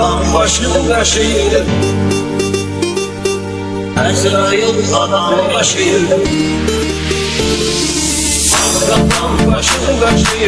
adam başında şehir, Ezrail adam başı. Adam başında şehir,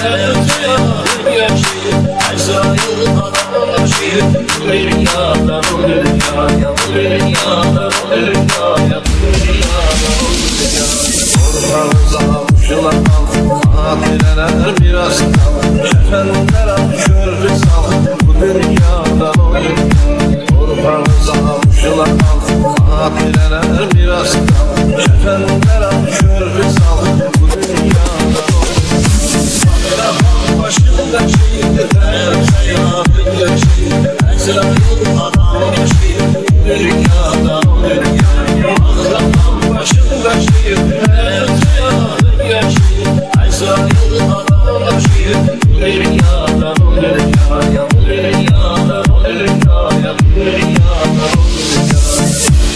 Ezrail adam başı. Bu dünyadan o dünyaya, bu dünyadan o dünyaya, bu dünyadan o dünyaya. Ormanıza uçulan hatireler biraz kal, kefenler atışır risal, bu dünyadan o dünyaya. Ormanıza uçulan hatireler biraz kal, kefenler atışır risal, bu dünyadan o dünyaya. Adam başında şehir, Ezrail Ezrail adam başı. Bu dünyadan o dünyaya. Adam başında şehir, Ezrail adam başı. Bu dünyadan o dünyaya, bu dünyadan o dünyaya, bu dünyadan o dünyaya.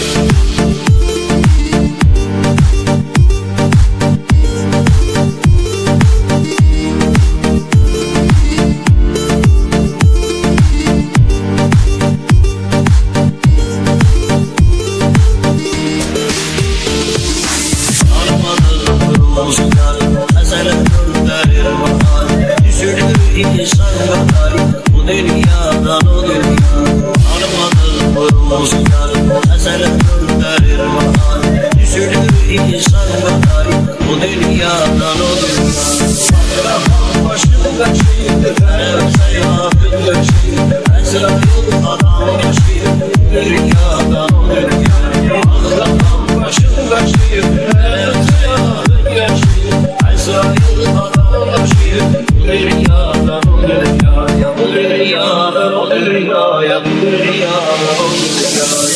İnsan bakar bu dünyadan o dünya. Armadı vurulmuş yar, ezel gönderir bahar. Üzülür insan bakar bu dünyadan o dünya. Akrabam başında şehir, Ezrail Ezrail adam başı. Bu dünyadan o dünya. Akrabam başında şehir, Ezrail adam başı. Bu dünyadan o dünyaya, bu dünyadan o dünyaya, bu dünyadan o dünyaya.